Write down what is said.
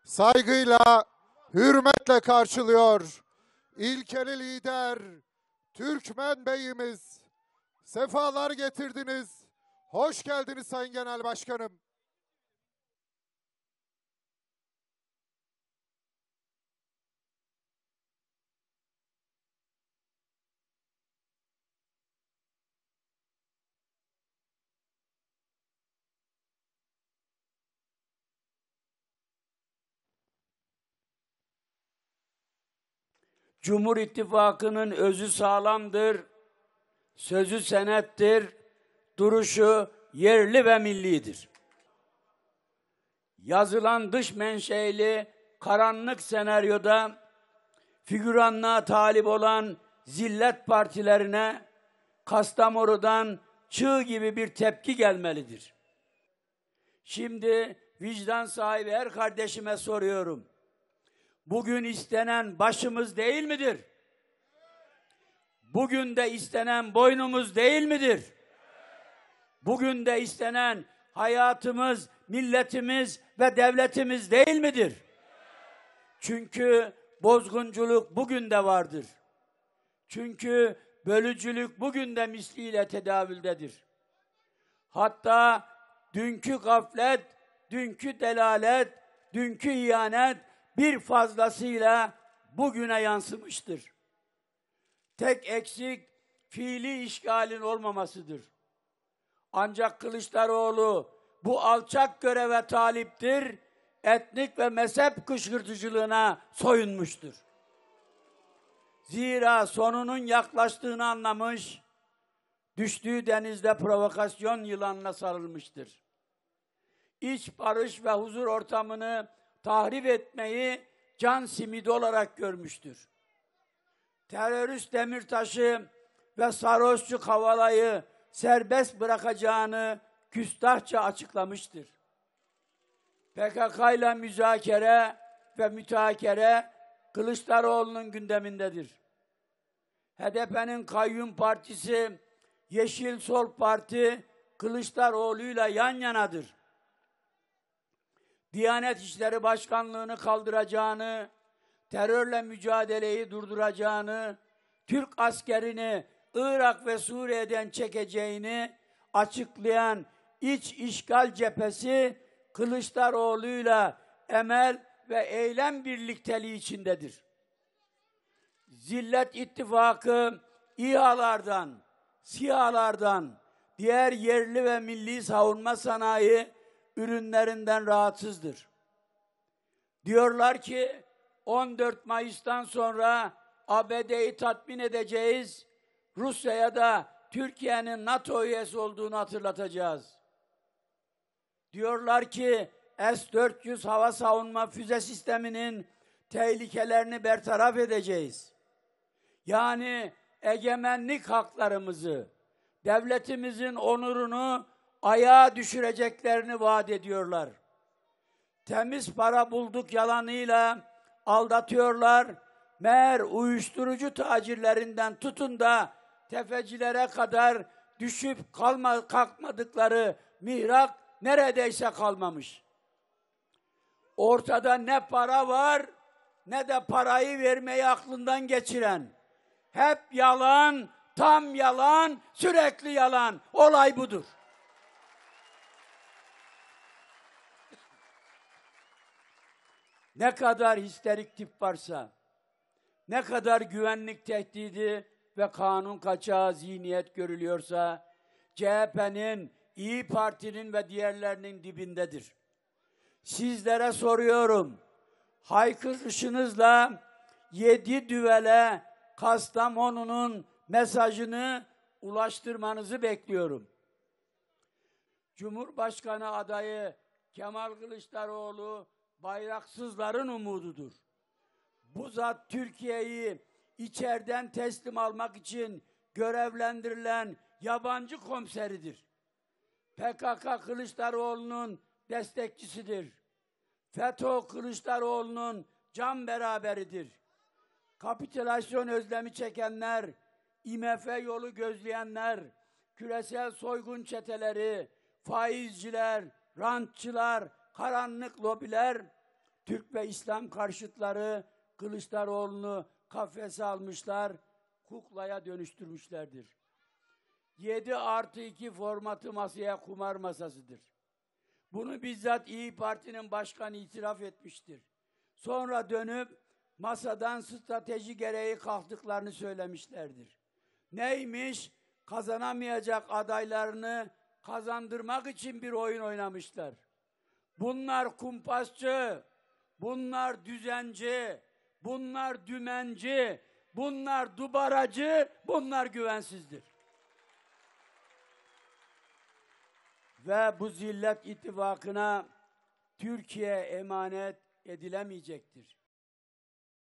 saygıyla, hürmetle karşılıyor. İlkeli lider, Türkmen Beyimiz, sefalar getirdiniz. Hoş geldiniz Sayın Genel Başkanım. Cumhur İttifakı'nın özü sağlamdır, sözü senettir, duruşu yerli ve millidir. Yazılan dış menşeli karanlık senaryoda figüranlığa talip olan zillet partilerine Kastamonu'dan çığ gibi bir tepki gelmelidir. Şimdi vicdan sahibi her kardeşime soruyorum. Bugün istenen başımız değil midir? Bugün de istenen boynumuz değil midir? Bugün de istenen hayatımız, milletimiz ve devletimiz değil midir? Çünkü bozgunculuk bugün de vardır. Çünkü bölücülük bugün de misliyle tedavüldedir. Hatta dünkü gaflet, dünkü delalet, dünkü ihanet bir fazlasıyla bugüne yansımıştır. Tek eksik fiili işgalin olmamasıdır. Ancak Kılıçdaroğlu bu alçak göreve taliptir, etnik ve mezhep kışkırtıcılığına soyunmuştur. Zira sonunun yaklaştığını anlamış, düştüğü denizde provokasyon yılanına sarılmıştır. İç barış ve huzur ortamını tahrip etmeyi can simidi olarak görmüştür. Terörist Demirtaş'ı ve sarhoşçu Kavala'yı serbest bırakacağını küstahça açıklamıştır. PKK ile müzakere ve müteakere Kılıçdaroğlu'nun gündemindedir. HDP'nin kayyum partisi Yeşil Sol Parti Kılıçdaroğlu'yla yan yanadır. Diyanet İşleri Başkanlığı'nı kaldıracağını, terörle mücadeleyi durduracağını, Türk askerini Irak ve Suriye'den çekeceğini açıklayan iç işgal cephesi Kılıçdaroğlu'yla emel ve eylem birlikteliği içindedir. Zillet İttifakı İHA'lardan, SİHA'lardan, diğer yerli ve milli savunma sanayi ürünlerinden rahatsızdır. Diyorlar ki 14 Mayıs'tan sonra ABD'yi tatmin edeceğiz, Rusya'ya da Türkiye'nin NATO üyesi olduğunu hatırlatacağız. Diyorlar ki S-400 hava savunma füze sisteminin tehlikelerini bertaraf edeceğiz. Yani egemenlik haklarımızı, devletimizin onurunu ayağa düşüreceklerini vaat ediyorlar. Temiz para bulduk yalanıyla aldatıyorlar. Meğer uyuşturucu tacirlerinden tutun da tefecilere kadar düşüp kalkmadıkları mihrak neredeyse kalmamış. Ortada ne para var ne de parayı vermeyi aklından geçiren. Hep yalan, tam yalan, sürekli yalan. Olay budur. Ne kadar histerik tip varsa, ne kadar güvenlik tehdidi ve kanun kaçağı zihniyet görülüyorsa, CHP'nin, İYİ Parti'nin ve diğerlerinin dibindedir. Sizlere soruyorum, haykırışınızla 7 düvele Kastamonu'nun mesajını ulaştırmanızı bekliyorum. Cumhurbaşkanı adayı Kemal Kılıçdaroğlu bayraksızların umududur. Bu zat Türkiye'yi içeriden teslim almak için görevlendirilen yabancı komiseridir. PKK Kılıçdaroğlu'nun destekçisidir. FETÖ Kılıçdaroğlu'nun can beraberidir. Kapitülasyon özlemi çekenler, IMF yolu gözleyenler, küresel soygun çeteleri, faizciler, rantçılar, karanlık lobiler Türk ve İslam karşıtları Kılıçdaroğlu'nu kafese almışlar, kuklaya dönüştürmüşlerdir. 7+2 formatı masaya kumar masasıdır. Bunu bizzat İYİ Parti'nin başkanı itiraf etmiştir. Sonra dönüp masadan strateji gereği kalktıklarını söylemişlerdir. Neymiş? Kazanamayacak adaylarını kazandırmak için bir oyun oynamışlar. Bunlar kumpasçı, bunlar düzenci, bunlar dümenci, bunlar dubaracı, bunlar güvensizdir. Ve bu zillet ittifakına Türkiye emanet edilemeyecektir.